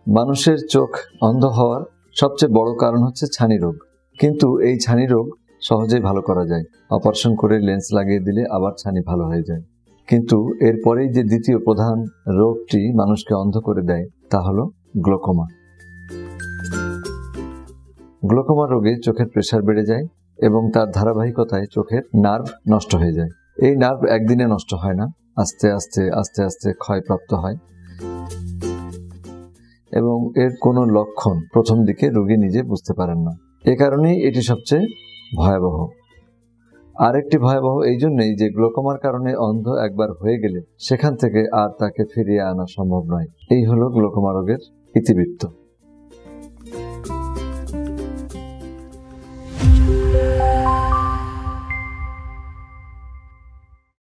মানুষের চোখ অন্ধ হওয়ার সবচেয়ে বড় কারণ হচ্ছে ছানি রোগ। কিন্তু এই ছানি রোগ সহজেই ভালো করা যায়। অপারেশন করে লেন্স লাগিয়ে দিলে আবার ছানি ভালো হয়ে যায়। কিন্তু এরপরেই যে দ্বিতীয় প্রধান রোগটি মানুষকে অন্ধ করে দেয় তা হলো গ্লোকোমা। গ্লোকোমা রোগে চোখের প্রেসার বেড়ে যায় এবং তার ধারাবাহিকতায় চোখের নার্ভ নষ্ট হয়ে যায়। এই নার্ভ একদিনে নষ্ট হয় না, আস্তে আস্তে আস্তে আস্তে ক্ষয়প্রাপ্ত হয় এবং এর কোনো লক্ষণ প্রথম দিকে রোগী নিজে বুঝতে পারেন না। এ কারণেই এটি সবচেয়ে ভয়াবহ। আরেকটি ভয়াবহ এই জন্যই যে গ্লোকোমার কারণে অন্ধ একবার হয়ে গেলে সেখান থেকে আর তাকে ফিরিয়ে আনা সম্ভব নয়। এই হলো গ্লোকোমা রোগের ইতিবৃত্ত।